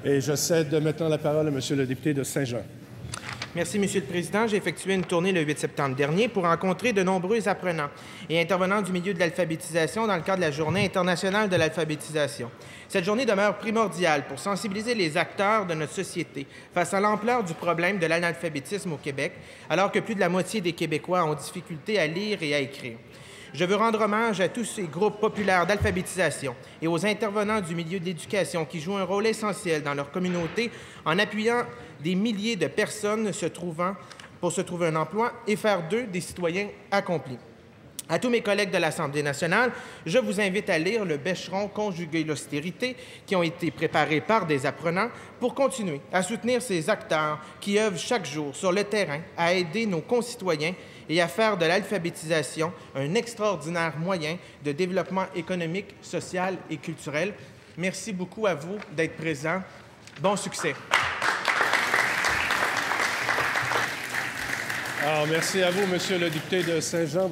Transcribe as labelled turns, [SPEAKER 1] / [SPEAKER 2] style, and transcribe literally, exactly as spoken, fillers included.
[SPEAKER 1] Et je cède maintenant la parole à Monsieur le député de Saint-Jean.
[SPEAKER 2] Merci, Monsieur le Président. J'ai effectué une tournée le huit septembre dernier pour rencontrer de nombreux apprenants et intervenants du milieu de l'alphabétisation dans le cadre de la Journée internationale de l'alphabétisation. Cette journée demeure primordiale pour sensibiliser les acteurs de notre société face à l'ampleur du problème de l'analphabétisme au Québec, alors que plus de la moitié des Québécois ont difficulté à lire et à écrire. Je veux rendre hommage à tous ces groupes populaires d'alphabétisation et aux intervenants du milieu de l'éducation qui jouent un rôle essentiel dans leur communauté en appuyant des milliers de personnes se trouvant pour se trouver un emploi et faire d'eux des citoyens accomplis. À tous mes collègues de l'Assemblée nationale, je vous invite à lire le Bêcheron conjugué l'austérité qui ont été préparés par des apprenants pour continuer à soutenir ces acteurs qui œuvrent chaque jour sur le terrain à aider nos concitoyens et à faire de l'alphabétisation un extraordinaire moyen de développement économique, social et culturel. Merci beaucoup à vous d'être présents. Bon succès.
[SPEAKER 1] Alors, merci à vous, Monsieur le député de Saint-Jean.